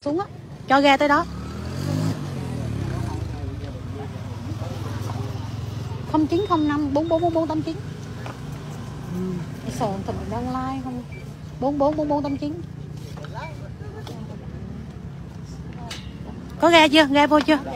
xuống á, cho ghe tới đó. 0905 444489. Sờn thịt đang like không? 444489. Có ghe chưa? Ghe vô chưa?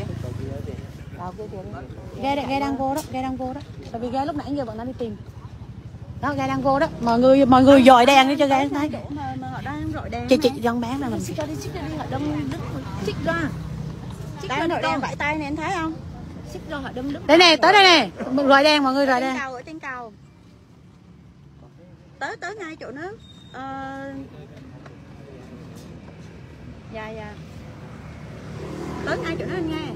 Ghe đang vô đó, ghe đang vô đó. Tại vì ghe lúc nãy giờ bọn nó đi tìm. Đó, ghe đang vô đó. Mọi người dọi đèn đi cho ghe thấy. Chị dân bán là mình xích ra đi họ đâm đứt xích ra. Đang đội đèn vẫy tay này anh thấy không? Xích ra họ đâm đứt. Đây nè, tới đây nè. Rọi đèn mọi người rọi đèn. Ở trên cầu. Tới ngay chỗ nó. Dạ. Tới ngay chỗ đó anh nghe.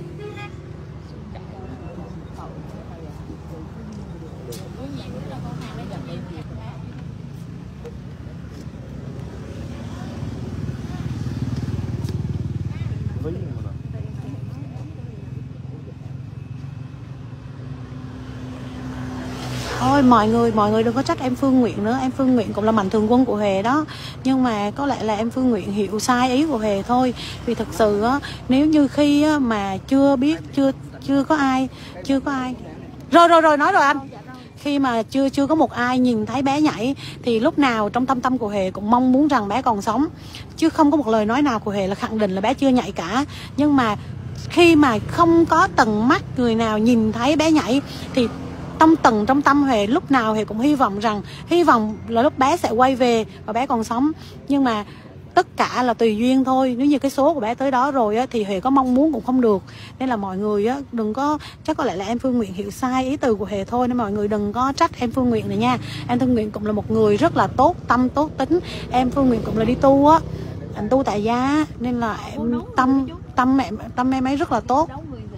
Thôi mọi người đừng có trách em Phương Nguyện nữa. Em Phương Nguyện cũng là mạnh thường quân của Hề đó. Nhưng mà có lẽ là em Phương Nguyện hiểu sai ý của Hề thôi. Vì thật sự á, nếu như khi á, mà chưa biết, chưa có ai. Rồi nói rồi anh. Khi mà chưa có một ai nhìn thấy bé nhảy thì lúc nào trong tâm của Hề cũng mong muốn rằng bé còn sống. Chứ không có một lời nói nào của Hề là khẳng định là bé chưa nhảy cả. Nhưng mà khi mà không có tận mắt người nào nhìn thấy bé nhảy thì trong tâm Hề lúc nào Hề cũng hy vọng là lúc bé sẽ quay về và bé còn sống. Nhưng mà tất cả là tùy duyên thôi. Nếu như cái số của bé tới đó rồi á, thì Hề có mong muốn cũng không được. Nên là mọi người á, đừng có, chắc có lẽ là em Phương Nguyện hiểu sai ý từ của Hề thôi. Nên mọi người đừng có trách em Phương Nguyện này nha. Em Phương Nguyện cũng là một người rất là tốt tâm, tốt tính. Em Phương Nguyện cũng là đi tu á, anh tu tại gia. Nên là em tâm em ấy rất là tốt.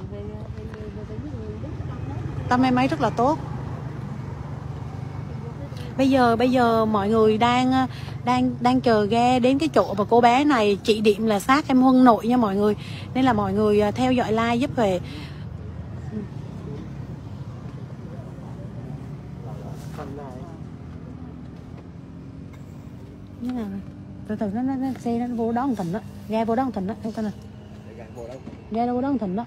Tâm em ấy rất là tốt. Bây giờ mọi người đang chờ ghe đến cái chỗ mà cô bé này chỉ điểm là xác em Huân Nội nha mọi người. Nên là mọi người theo dõi like giúp Hề. Như nào này? Từ nó xe nó vô đó một Thịnh đó. Ghe vô đó một Thịnh đó. Em coi nè. Ghe vô đó một Thịnh đó.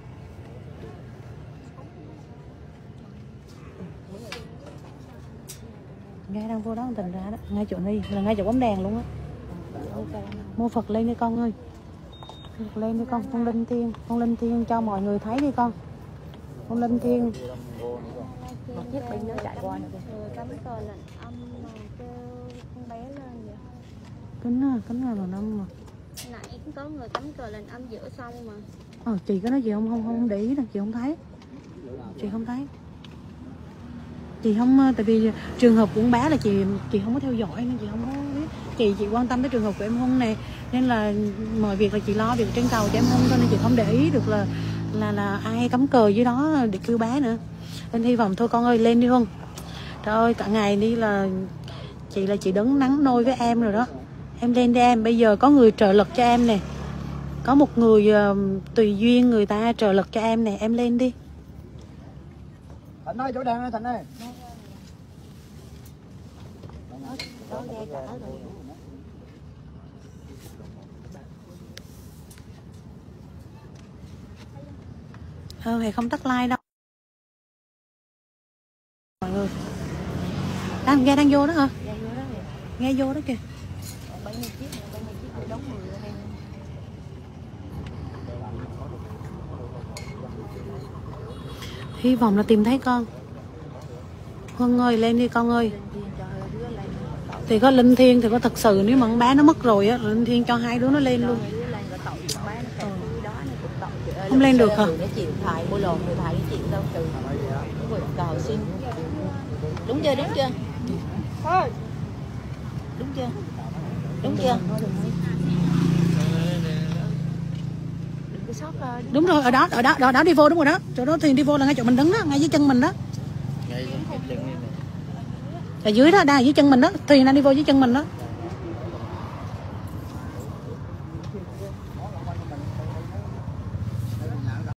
Ghe đang vô đó Thịnh ra đó. Ngay chỗ này là ngay chỗ bóng đèn luôn á. Mua Phật lên đi con ơi. Phật lên đi con. Con linh thiêng cho mọi người thấy đi con. Con linh thiêng. Một chiếc bình nó chạy qua nữa. Cắm cờ lệnh âm mà kêu con bé lên vậy. Kính là năm mà. Nãy có người cắm cờ lệnh âm giữa sông mà. Chị có nói gì không để ý đâu, chị không thấy. Chị không thấy. Chị không, tại vì trường hợp của con bé là chị không có theo dõi nên chị không có biết. Chị quan tâm tới trường hợp của em Huân này, nên là mọi việc là chị lo việc trên cầu cho em Huân thôi, nên chị không để ý được là ai cắm cờ dưới đó để kêu bé nữa. Nên hy vọng thôi con ơi, lên đi Huân. Trời ơi, cả ngày đi là chị đứng nắng nôi với em rồi đó. Em lên đi em, bây giờ có người trợ lực cho em nè. Có một người tùy duyên người ta trợ lực cho em nè, em lên đi. Thịnh ơi, chỗ đèn ơi Thịnh ơi. Hề không tắt like đâu mọi người. Ghe đang vô đó hả? Ghe vô đó kìa. Hy vọng là tìm thấy con. Huân ơi, lên đi con ơi. Thì có linh thiêng thì có thật sự, nếu mà con bé nó mất rồi á, linh thiêng cho hai đứa nó lên luôn. Không lên được hả? Đúng chưa? Đúng rồi, ở đó đi vô, đúng rồi đó. Chỗ đó thuyền đi vô là ngay chỗ mình đứng đó, ngay dưới chân mình đó. Ở dưới đó, đang ở dưới chân mình đó, thuyền đang đi vô dưới chân mình đó.